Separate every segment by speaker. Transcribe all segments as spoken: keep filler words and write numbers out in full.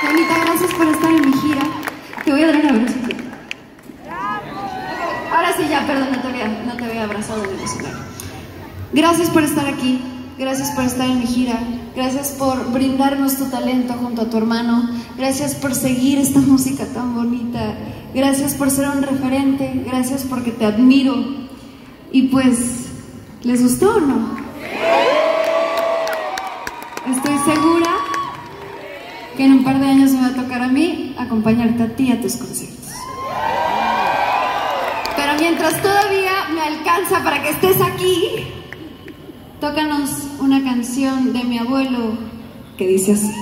Speaker 1: Bonita, gracias por estar en mi gira. Te voy a dar un abrazo. Ahora sí, ya, perdón, no te había, no te había abrazado en el escenario. Gracias por estar aquí. Gracias por estar en mi gira. Gracias por brindarnos tu talento junto a tu hermano. Gracias por seguir esta música tan bonita. Gracias por ser un referente. Gracias porque te admiro. Y pues, ¿les gustó o no? Estoy segura que en un par de años me va a tocar a mí acompañarte a ti a tus conciertos. Pero mientras todavía me alcanza para que estés aquí, tócanos una canción de mi abuelo que dice así.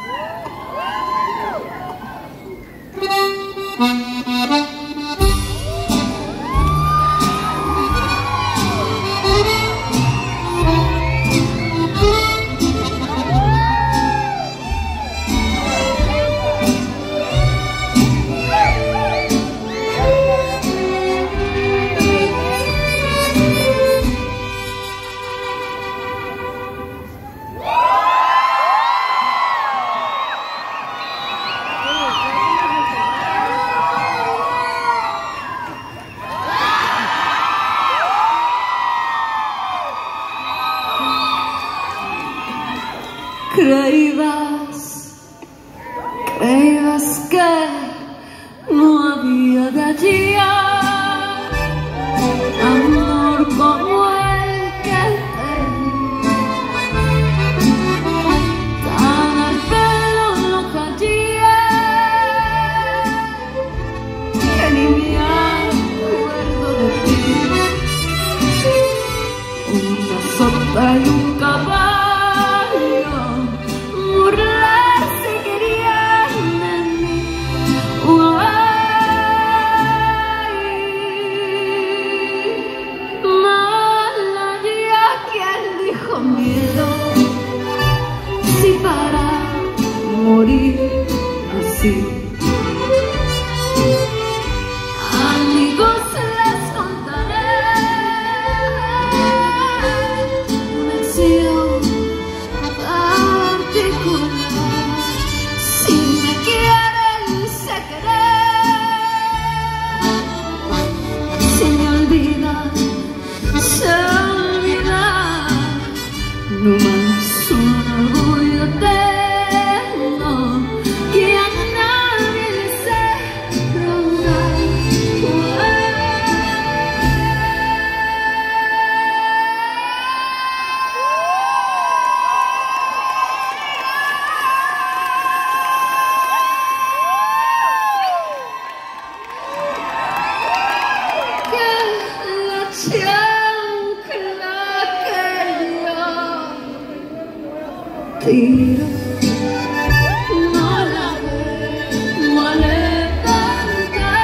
Speaker 1: Creíbas, creíbas que no había de allí amor como el que te di, tan al pelo no caía, que ni me acuerdo de ti. Una sopa y un caballo burlarse querían de mí. Ay, mala ya quien dijo miedo, si para morir así. Amigos, les contaré una acción. Si me quieren, se querer. Si me olvidan, se olvidan. No más un orgullo tengo que a nadie le sé rogar. Tiro, no la vuelvo a levantar.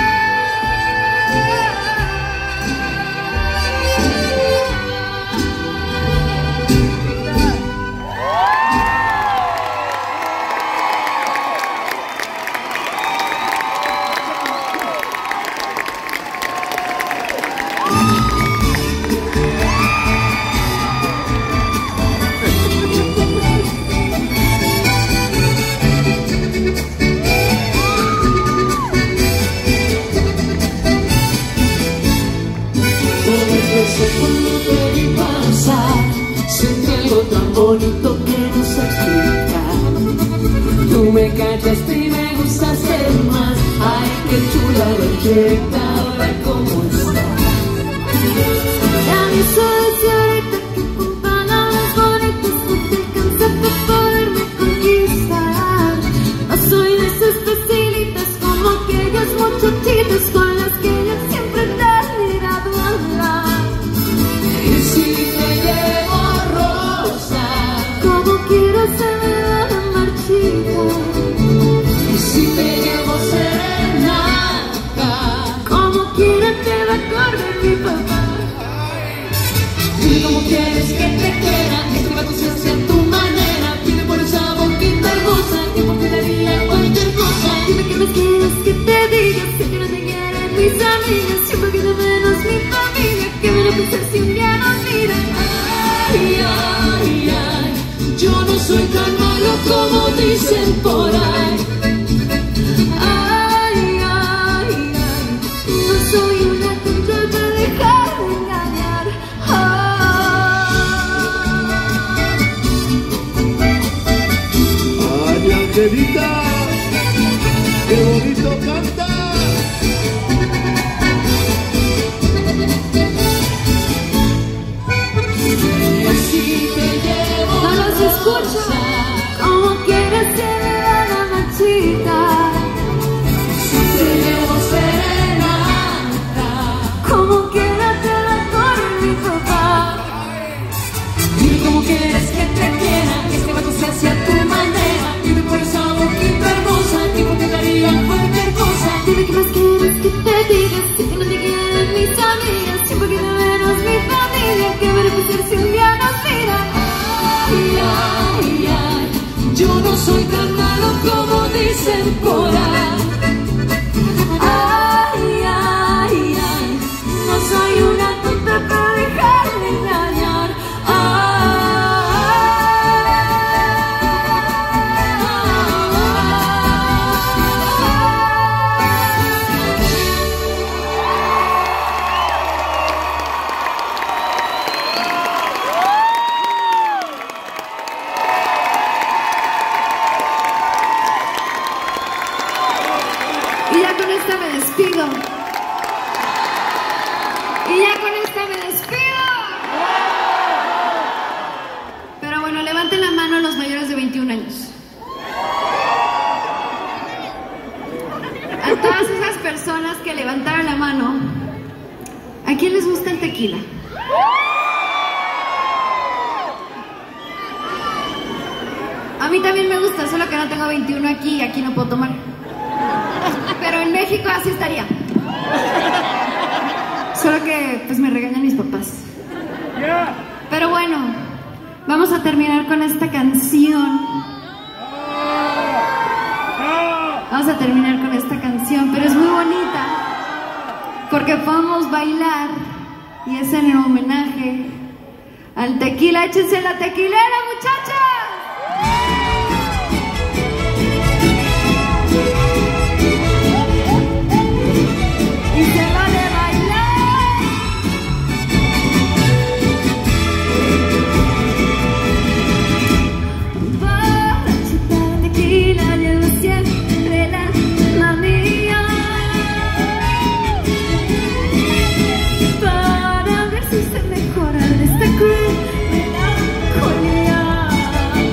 Speaker 2: Cuando te vi pasar, sentí algo tan bonito que no sé explicar. Tú me callaste y me gustaste más. Ay, qué chula belleza, ahora cómo estás.
Speaker 1: Ya ni sabes ahorita que con palabras bonitas no te alcanza para poderme conquistar. No soy de esas facilitas como aquellas muchachitas con las que yo siempre te he mirado hablar.
Speaker 2: Y si te llevo rosa,
Speaker 1: como quiero se me va la marchita.
Speaker 2: y si te llevo serenata,
Speaker 1: Como quiera te va a correr mi papá.
Speaker 2: dime cómo quieres que te quiera, escriba conciencia a tu manera. Pide por esa boquita hermosa, que por ti daría cualquier cosa.
Speaker 1: Dime que me quieres, que te diga, sé que no te quieren mis amigas, siempre que de menos mi familia, que van a pensar si un día nos miran.
Speaker 2: Ay, ay, ay, yo no soy tan malo como dicen por ahí.
Speaker 3: Chelita, qué bonito canta.
Speaker 2: Y así te llevo.
Speaker 1: No los escucho. Como quieres que me haga machita.
Speaker 2: Si te llevo serenata.
Speaker 1: Como quiera te la corre mi papá.
Speaker 2: Dime cómo quieres que te quiera, que este vato sea hacia tu manera. Dime por esa boquita hermosa, que por te daría cualquier cosa.
Speaker 1: Dime qué más quieres que te diga, si que no te quieren mis amigas, siempre que no menos mi familia, que beneficiar si un día nos mira.
Speaker 2: Ay, ay, ay, yo no soy tan malo como dicen por ahí. Ay, ay, ay, no soy una tonta para dejarme engañar.
Speaker 1: Y ya con esta me despido. Y ya con esta me despido. Pero bueno, levanten la mano los mayores de veintiún años. A todas esas personas que levantaron la mano, ¿a quién les gusta el tequila? A mí también me gusta, solo que no tengo veintiuno aquí y aquí no puedo tomar. Pero en México así estaría. Solo que pues me regañan mis papás. Pero bueno, vamos a terminar con esta canción. Vamos a terminar con esta canción, pero es muy bonita porque podemos bailar y es en el homenaje al tequila. Échense la tequilera, muchachas. Y se vale bailar. Borrachita de tequila, llevo siempre la manía para ver si se mejora de esta cruel melancolía.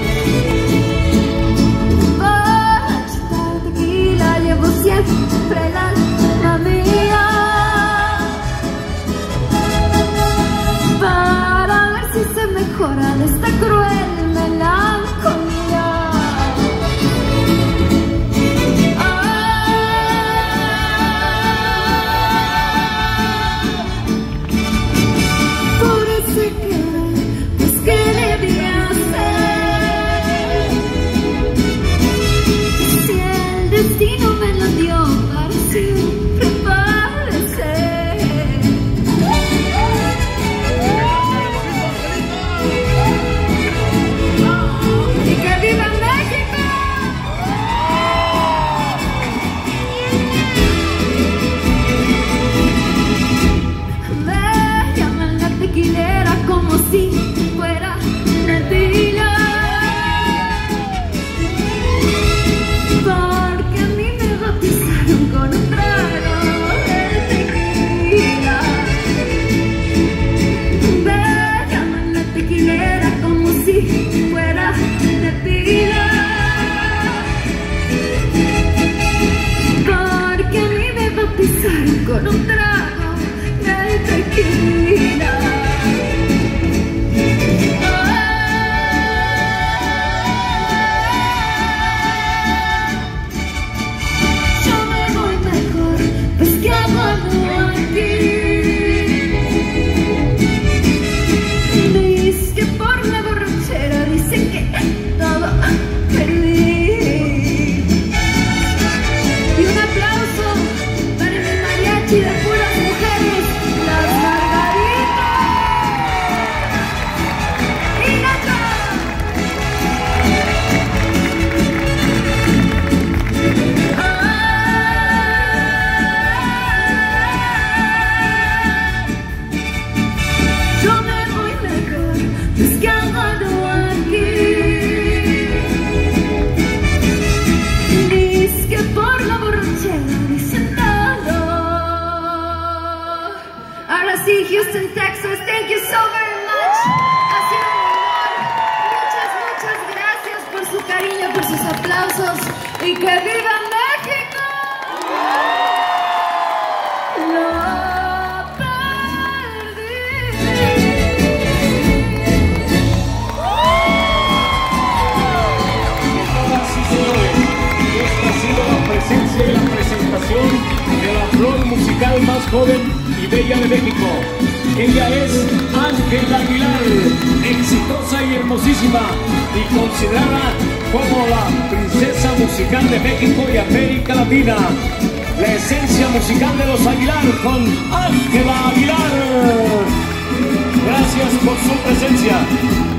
Speaker 1: cariño, por sus aplausos y que viva México. Lo perdí.
Speaker 4: Señoras y señores, esta ha sido la presencia y la presentación de la flor musical más joven y bella de México. Ella es Ángela Aguilar, exitosa y hermosísima y considerada como la princesa musical de México y América Latina. La esencia musical de los Aguilar con Ángela Aguilar. Gracias por su presencia.